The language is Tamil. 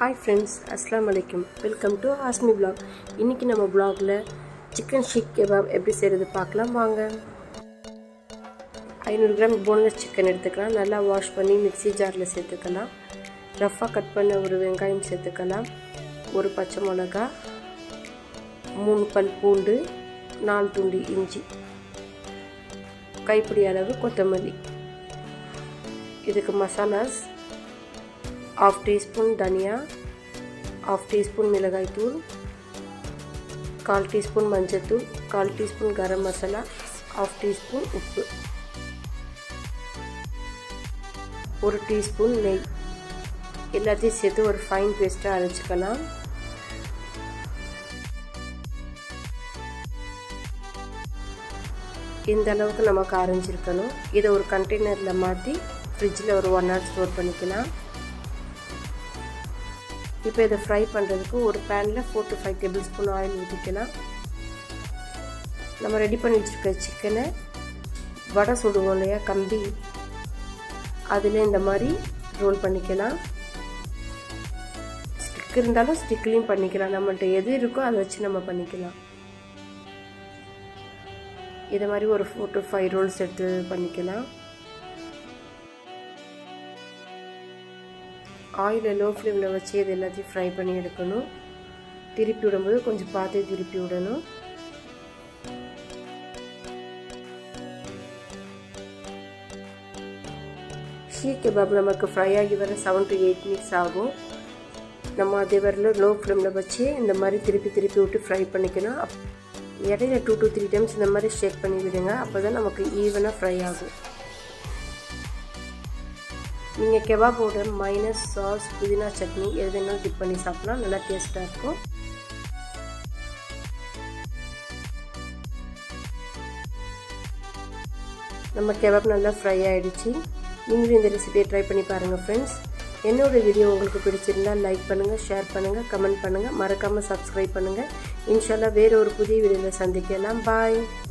Hi friends, Assalamu alaikum. Welcome to Asmi Vlog. இன்னைக்கு நம்ம vlogல chicken sheikh kebab எப்படி செய்யறது பார்க்கலாம் வாங்க. 500 கிராம் boneless chicken எடுத்துக்கலாம். நல்லா வாஷ் பண்ணி மிக்ஸி ஜார்ல சேர்த்துக்கலாம். ரஃப்பா கட் பண்ண ஒரு வெங்காயம் சேர்த்துக்கலாம். ஒரு பச்சை மிளகாய், 3 பல் பூண்டு, 4 துண்டு இஞ்சி. கைப்பிடி அளவு கொத்தமல்லி. இதுக்கு masalas half teaspoon dhania, half teaspoon milagai thool, 1/4 tea spoon मंजल तूल, 1/4 teaspoon garam masala, half teaspoon uppu, 1 teaspoon नெய் எல்லாத்தையும் சேர்த்து ஒரு ஃபைன் பேஸ்டா அரைச்சுக்கலாம். இந்த அளவுக்கு நமக்கு அரைஞ்சிருக்கணும். இதை ஒரு கண்டெய்னர்ல மாத்தி ஃப்ரிட்ஜ்ல ஒரு 1 hour ஸ்டோர் பண்ணிக்கலாம். இப்போ இதை ஃப்ரை பண்ணுறதுக்கு ஒரு பேனில் 4 to 5 டேபிள் ஸ்பூன் ஆயில் ஊற்றிக்கலாம். நம்ம ரெடி பண்ணி வச்சுருக்க சிக்கனை வடை சுடுவோம் இல்லையா கம்பி, அதில் இந்த மாதிரி ரோல் பண்ணிக்கலாம். ஸ்டிக் இருந்தாலும் ஸ்டிக்லேயும் பண்ணிக்கலாம். நம்மள்ட்ட எது இருக்கோ அதை வச்சு நம்ம பண்ணிக்கலாம். இதை மாதிரி ஒரு 4 to 5 ரோல்ஸ் எடுத்து பண்ணிக்கலாம். ஆயிலை லோ ஃப்ளேமில் வச்சு இது எல்லாத்தையும் ஃப்ரை பண்ணி எடுக்கணும். திருப்பி விடும்போது கொஞ்சம் பார்த்து திருப்பி விடணும். ஷீக் கபாப் நமக்கு ஃப்ரை ஆகி வர 7 to 8 மினிட்ஸ் ஆகும். நம்ம அதே வரல லோ ஃப்ளேமில் வச்சு இந்த மாதிரி திருப்பி விட்டு ஃப்ரை பண்ணிக்கணும். இடையில 2 to 3 டைம்ஸ் இந்த மாதிரி ஷேக் பண்ணி விடுங்க. அப்போ தான் நமக்கு ஈவனாக ஃப்ரை ஆகும். நீங்கள் கெபாபோட மைனஸ் சாஸ், புதினா சட்னி எது வேணாலும் டிப் பண்ணி சாப்பிடலாம். நல்லா டேஸ்ட்டாக இருக்கும். நம்ம கெபாப் நல்லா ஃப்ரை ஆகிடுச்சு. நீங்களும் இந்த ரெசிபியை ட்ரை பண்ணி பாருங்கள் ஃப்ரெண்ட்ஸ். என்னோடய வீடியோ உங்களுக்கு பிடிச்சிருந்தால் லைக் பண்ணுங்கள், ஷேர் பண்ணுங்கள், கமெண்ட் பண்ணுங்கள், மறக்காமல் சப்ஸ்கிரைப் பண்ணுங்கள். இன்ஷால்லா வேறு ஒரு புதிய வீடியோவில் சந்திக்கலாம். பாய்.